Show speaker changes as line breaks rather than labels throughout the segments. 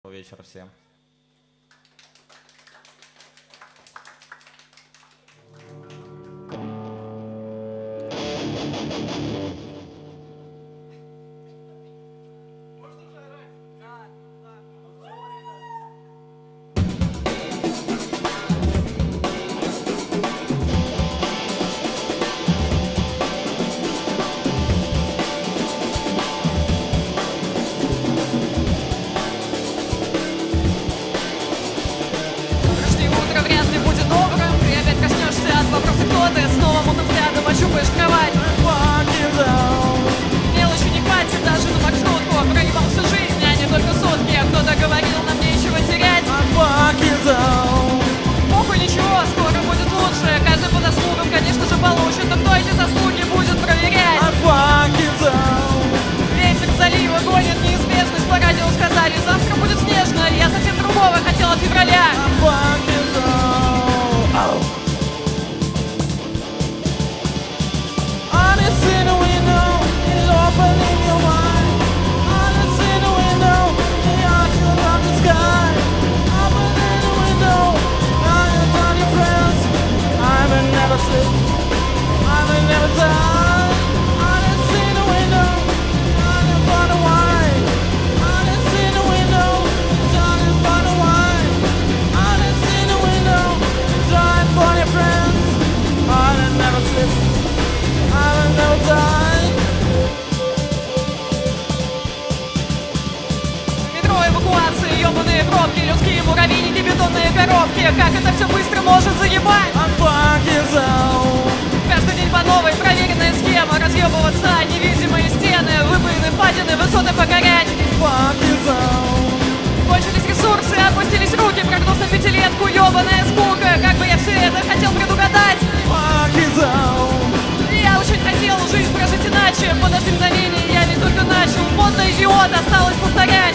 Вечер всем.
Как это все быстро может заебать? Каждый день по новой проверенная схема. Разъебываться невидимые стены, выбоины, впадины, высоты покорять. Кончились ресурсы, опустились руки. Прогноз на пятилетку, ебаная скука. Как бы я все это хотел предугадать. Я очень хотел жизнь прожить иначе. Подожди мгновение, я ведь только начал. Поздно, идиот, осталось повторять.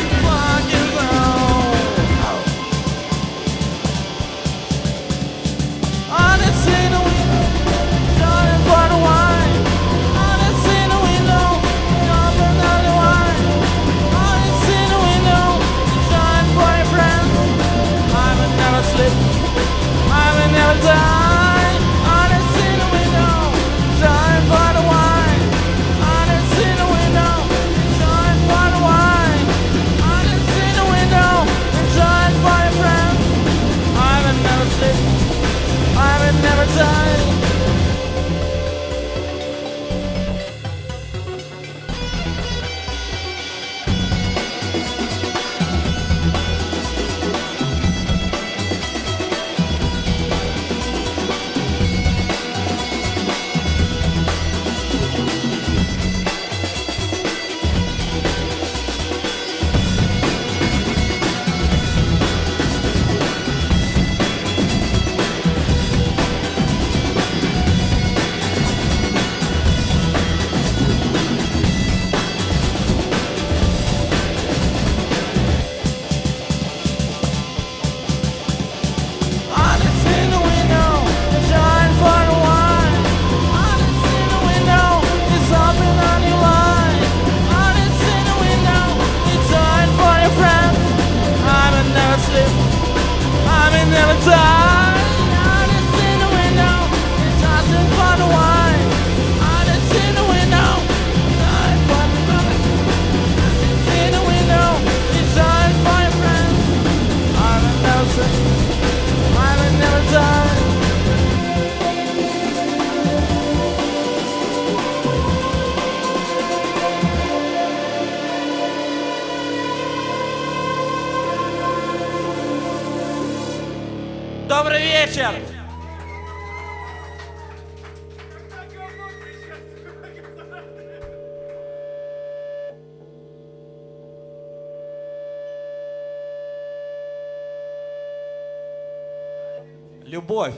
Добрый вечер! Любовь.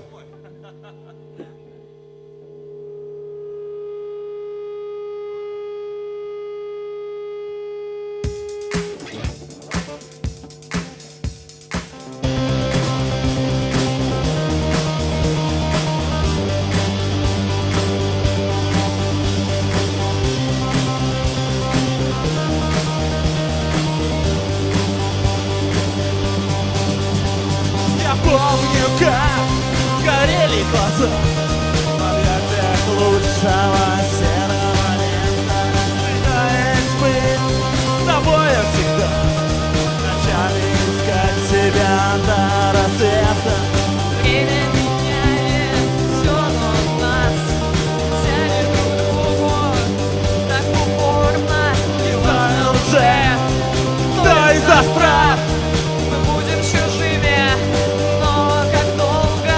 глаза в объятиях лучшего серого лета. Пытаясь быть с тобою всегда, ночами искать себя до рассвета.
Время меняет все, но нас тянет друг к другу так упорно. И ладно уже,
Кто из нас прав?
мы будем чужими, но как долго?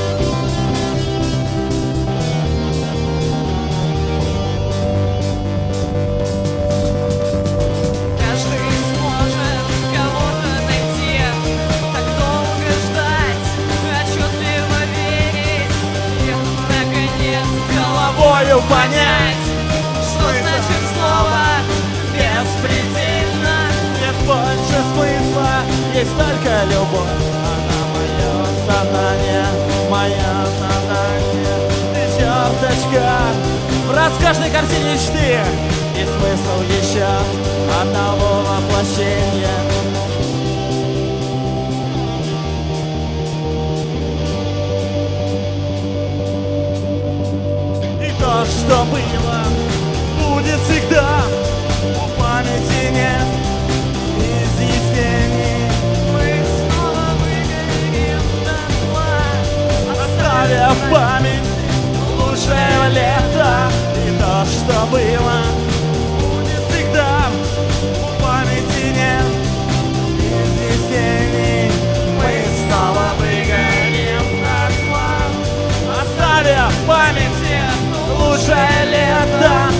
Каждый сможет кого-то найти, так долго ждать, отчетливо верить и, наконец, головою понять, что значит слово беспредельно.
Нет больше смысла, есть только любовь. Она мое сознание, моя сознание. Ты черточка в роскошной картине мечты. И смысл еще одного воплощения. И то, что было, будет всегда. У памяти нет изъяснений,
Мы снова выгорим дотла,
оставив в память лучшее лето. И то, что было, будет всегда. У памяти нет изъяснений. Мы снова выгорим дотла, оставив в памяти лучшее лето.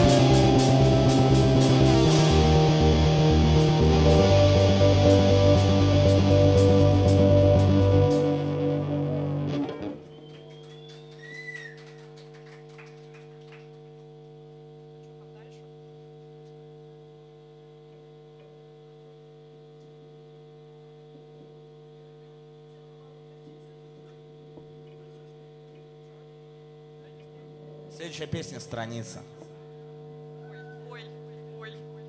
Следующая песня «Страница».
Ой, ой.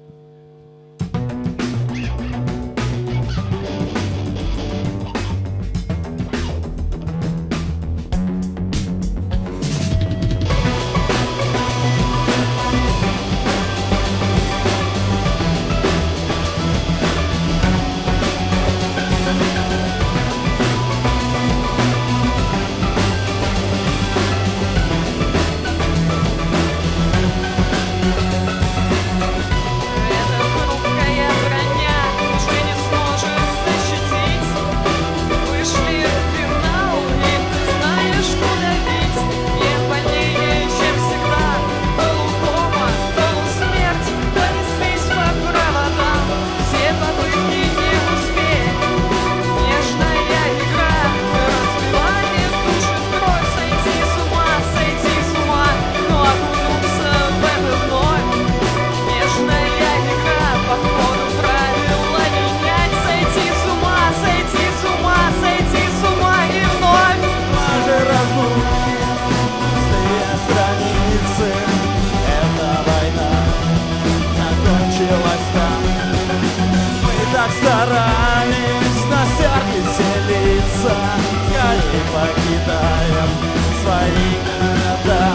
Старались на сердце селиться, скорее покидаем свои города.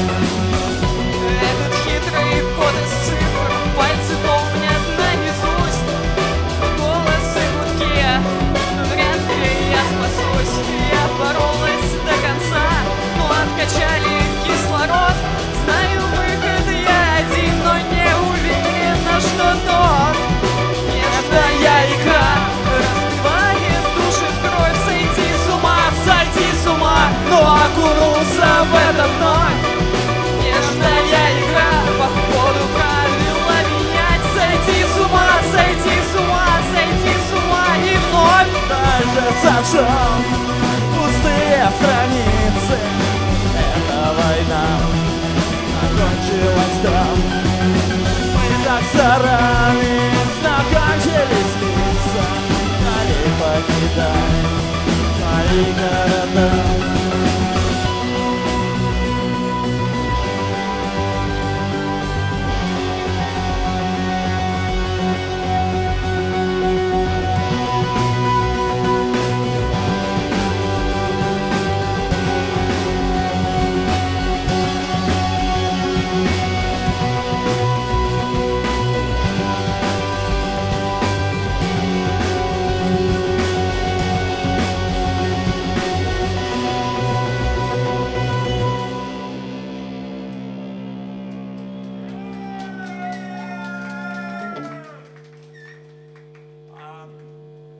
Этот хитрый код из цифр пальцы помнят наизусть. Голос и гудки, вряд ли я спасусь. Я боролась до конца, но откачали кислород. Знаю выход я один, но не уверена, что тот. Нежная игра разбивает души в кровь. Сойти с ума, но окунулся в это вновь. Нежная игра, походу правила менять. Сойти с ума, сойти с ума, сойти с ума и вновь.
Дальше сожжем пустые страницы. Эта война закончилась там. Мы так старались, накончились лица. Скорее покидаем свои города.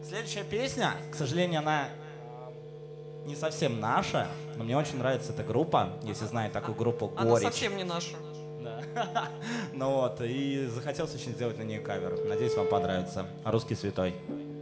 Следующая песня, к сожалению, она не совсем наша, но мне очень нравится эта группа, если знаете такую группу «Горечь».
Она совсем не наша.
Да. Ну вот, и захотелось очень сделать на нее кавер. Надеюсь, вам понравится. «Русский святой».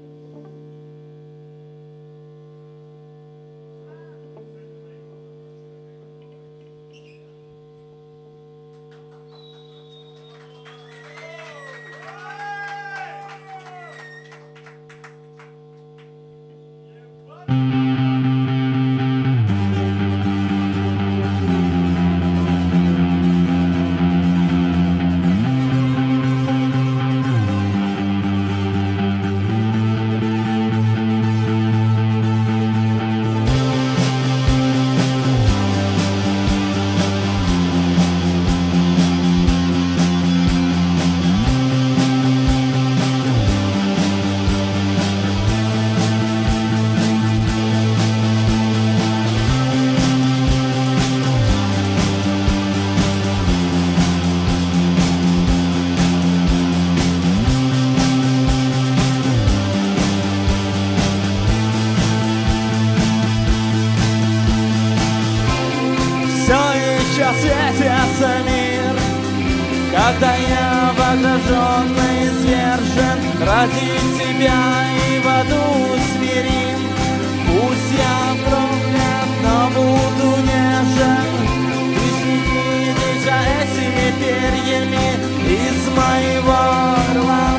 Светится мир, когда я в свержен, ради тебя и в аду смирим. Пусть я проклят, но буду нежен. Ты снеги, дыша этими перьями из моего орла.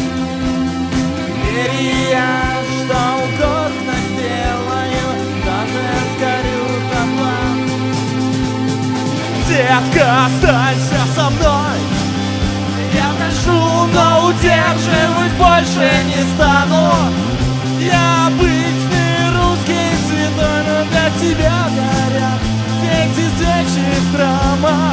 Перья, что угодно сделаю, даже сгорю дотла. Детка, останься со мной. Я прошу, но удерживать больше не стану. Я обычный русский святой, но для тебя горят все эти свечи в храмах.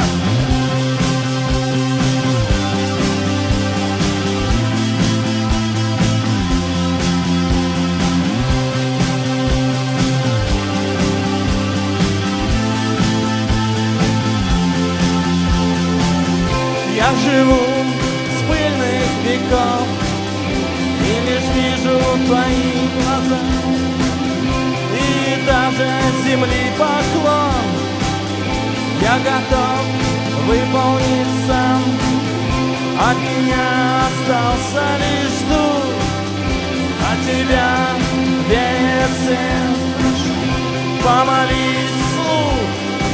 Я живу с пыльных веков и лишь вижу твои глаза. И даже земли поклон я готов выполнить сам. От меня остался лишь дух, от тебя веет свет. Помолись вслух,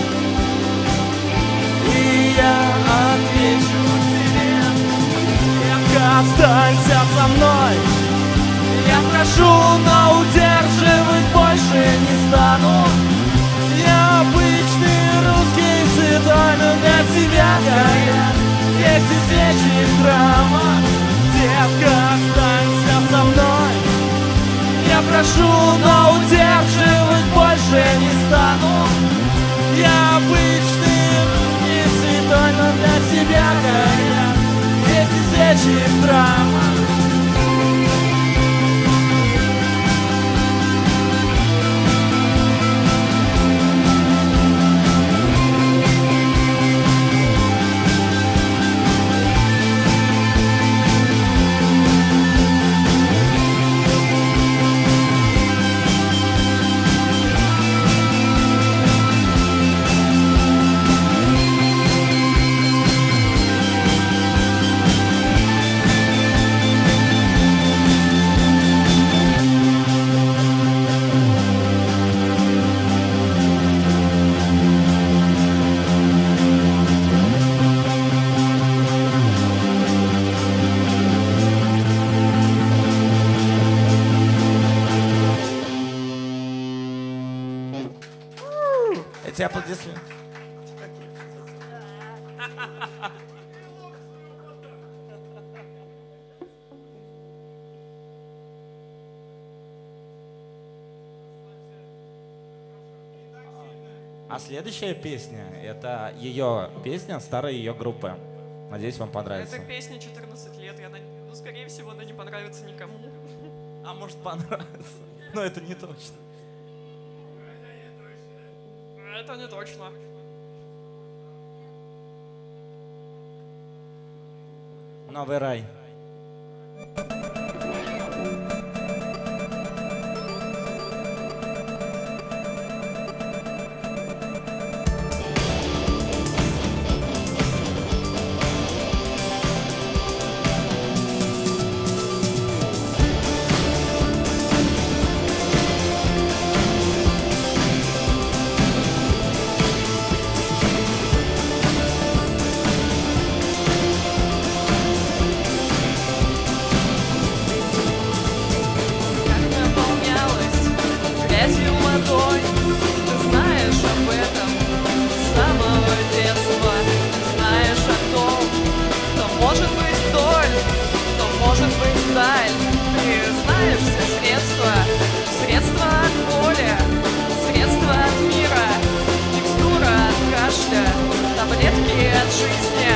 и я отвечу тебе. Детка, останься со мной. Я прошу, но удерживать больше не стану. Я обычный русский святой, но для тебя горят эти свечи в храмах. Детка, останься со мной. Я прошу, но удерживать больше не стану. Я обычный русский святой, но для тебя горят эти свечи в храмах. Эти аплодисменты. А следующая песня — это ее песня старой ее группы. Надеюсь, вам понравится.
Эта песня 14 лет, ну, скорее всего, она не понравится никому.
А может, понравится. Но это не точно.
Это не точно.
Новый рай.
грязью ладонь. Ты знаешь об этом с самого детства. Ты знаешь о том, что может быть вдоль, что может быть вдаль. Ты знаешь все средства, средства от боли, средства от мира, текстура от кашля, таблетки от жизни.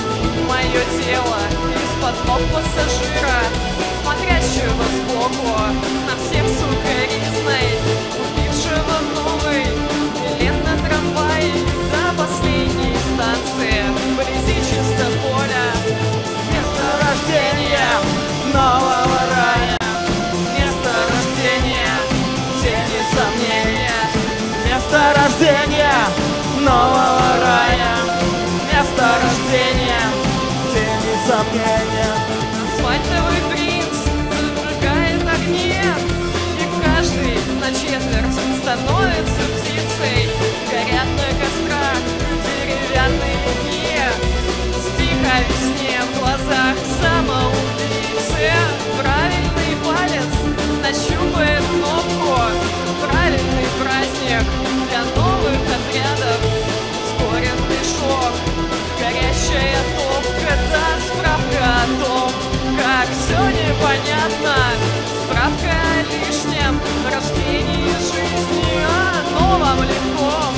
Мое тело из-под ног пассажира, смотрящего сбоку на всех сукоризной, убившего новый билет на трамвай до последней станции вблизи чисто поля.
Место рождения нового рая, место рождения тени сомнения, место рождения нового рая, место рождения тени сомнения.
Асфальтовый принц зажигает огни, и каждый на четверть становится птицей. Горят на кострах деревянные дни, стих о весне в глазах самоубийцы. Правильный палец нащупает кнопку, правильный праздник для новых отрядов. Ускоренный шок, горящая топка, да, справка о том, как все непонятно. Справка о лишнем рождении жизни, о новом легком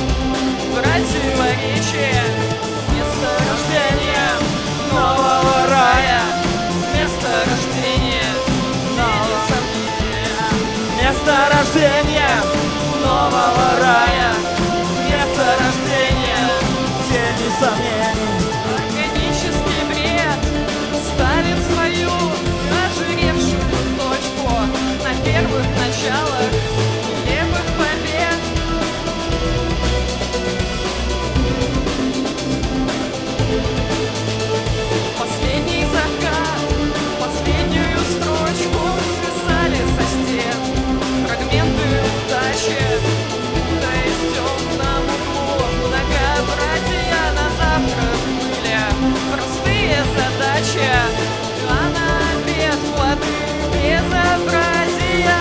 противоречие. Место рождения нового рая, место рождения нового сомнения, место рождения нового рая, место рождения тени сомнений. Органический бред ставит свою ожиревшую точку на первых началах нелепых побед. Последний закат, последнюю строчку свисали со стен фрагменты удачи, путаясь в темном углу. Многообразия на завтра были простые задачи, а на обед плоды безобразия.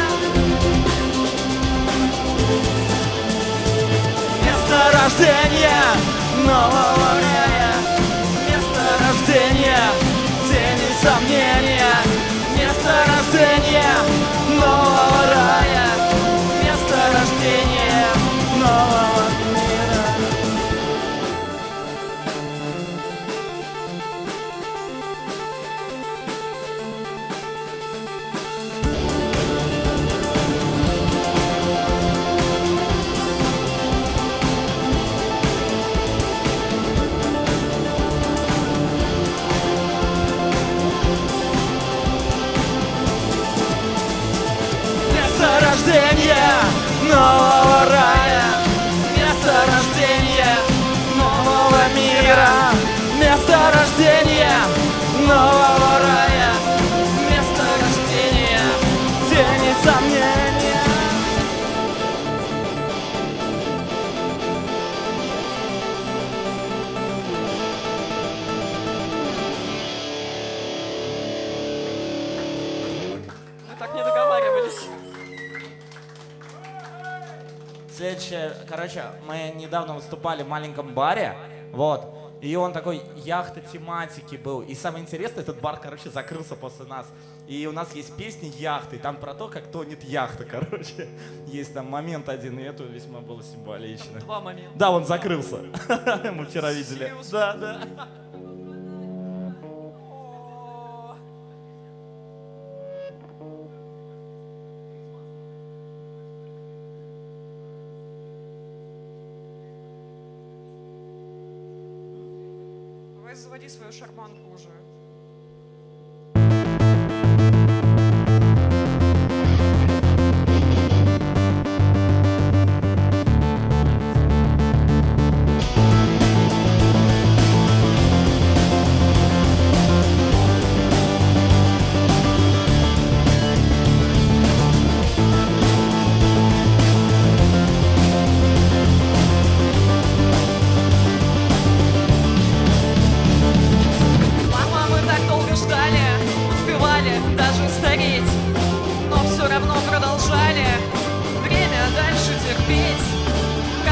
Место рождения нового рая, место рождения тени сомнения, место рождения нового рая, место рождения нового мира. Место рождения нового рая, место рождения нового мира, место рождения нового рая, место рождения тени сомнения. Мы так не договаривались.
Следующее, короче, мы недавно выступали в маленьком баре, вот, и он такой яхта тематики был. И самое интересное, этот бар, короче, закрылся после нас. И у нас есть песни яхты, там про то, как тонет яхта, короче. Есть там момент один, и это весьма было символично.
Два момента.
Да, он закрылся. Мы вчера видели. Да, да.
Давай заводи свою шарманку уже.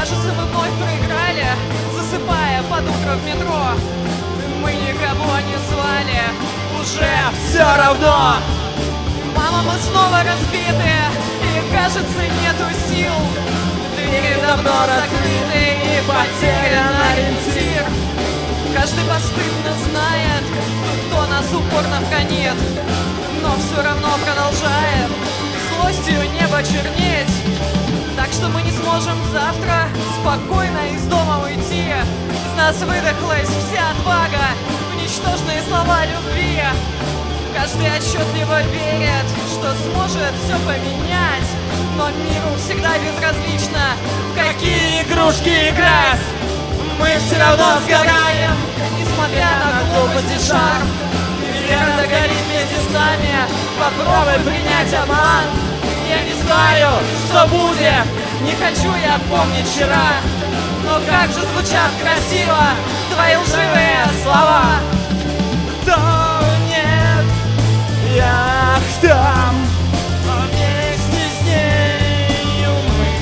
Кажется, мы вновь проиграли, засыпая под утро в метро. Мы никого не звали, уже
Все равно
мама, мы снова разбиты, и кажется, нету сил. Двери давно закрыты, и потерян ориентир. Каждый постыдно знает, кто нас упорно вгонит, но все равно продолжает злостью небо чернеть. Так что мы не сможем завтра спокойно из дома уйти. Из нас выдохлась вся отвага в ничтожные слова любви. Каждый отчетливо верит, что сможет все поменять, но миру всегда безразлично, в какие игрушки играть. Мы все равно сгораем, несмотря на глупость и шарм. Вера горит вместе с нами, попробуй принять обман. Я не знаю, что будет, не хочу я помнить вчера, но как же звучат красиво твои лживые слова.
то нет, я там, а вместе с нею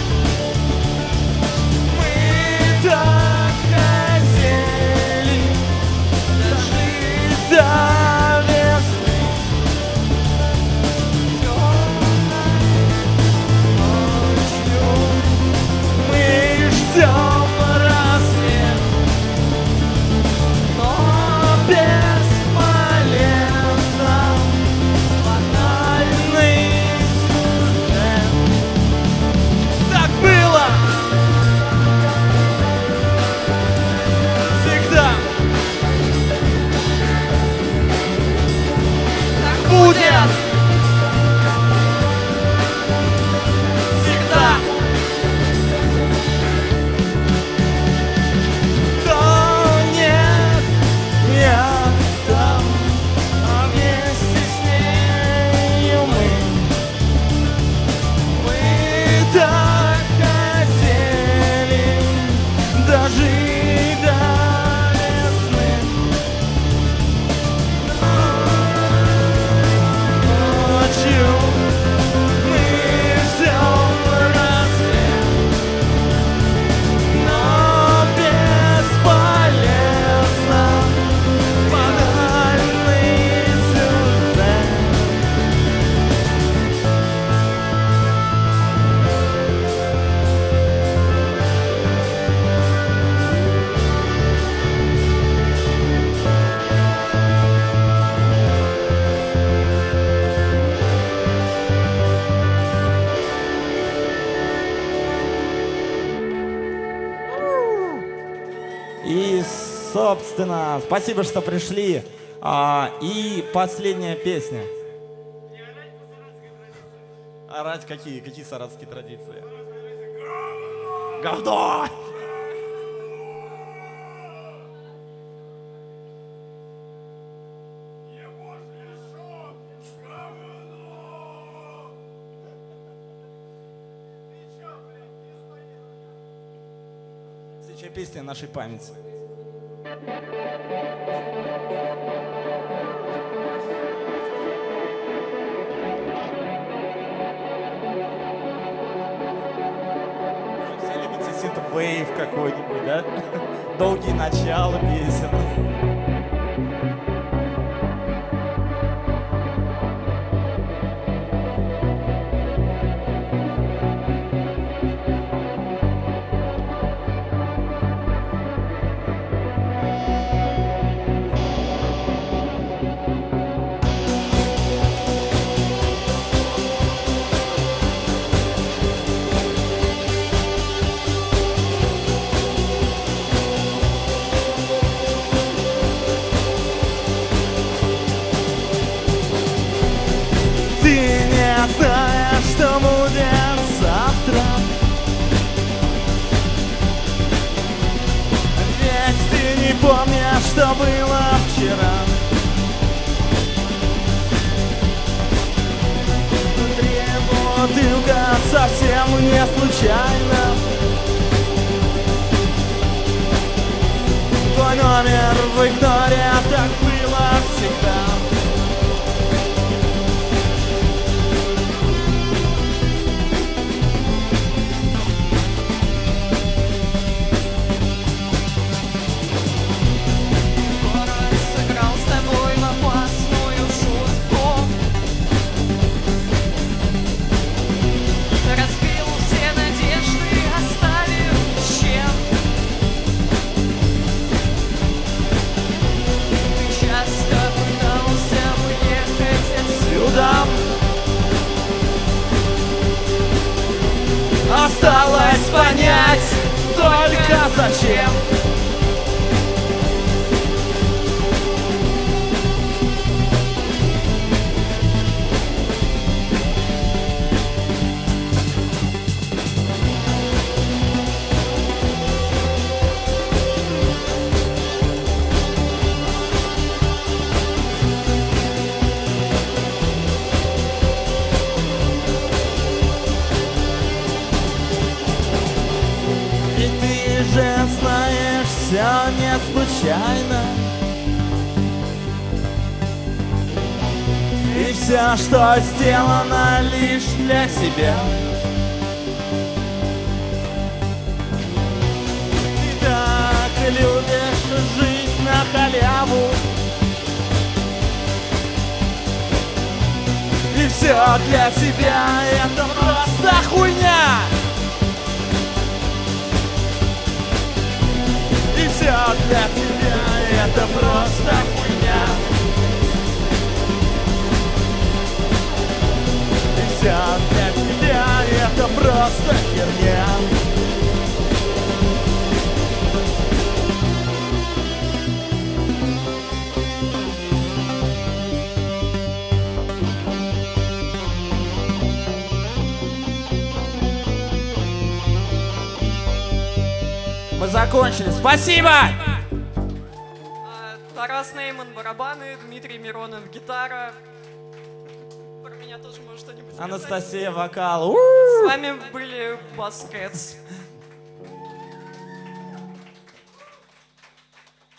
мы так хотели дожить до весны. Ночью мы ждем рассвет, но бесполезно, банальный сюжет. Так было всегда,
Так будет
всегда. То нет, я там, а вместе с нею мы так хотели дожить до весны. Ночью мы ждем рассвет, но бесполезно, банальный сюжет. И, собственно, спасибо, что пришли. И последняя песня. Орать какие? Какие саратовские традиции? Говно! Следующая песня нашей памяти. Все любите синт-вейв какой-нибудь, да? Долгие начала песен. Ты не знаешь, что будет завтра, ведь ты не помнишь, что было вчера. Внутри бутылка совсем не случайно. Твой номер в игноре, так было всегда. осталось понять только зачем. Знаешь, все не случайно, и все, что сделано, лишь для себя. Ты так любишь жить на халяву, и все для тебя это просто хуйня. Все для тебя это просто хуйня. И все для тебя это просто херня. Мы закончили. Спасибо!
Тарас Нейман барабаны, Дмитрий Миронов гитара. Про меня тоже может что-нибудь сказать.
Анастасия вокал.
С вами были Баскетс.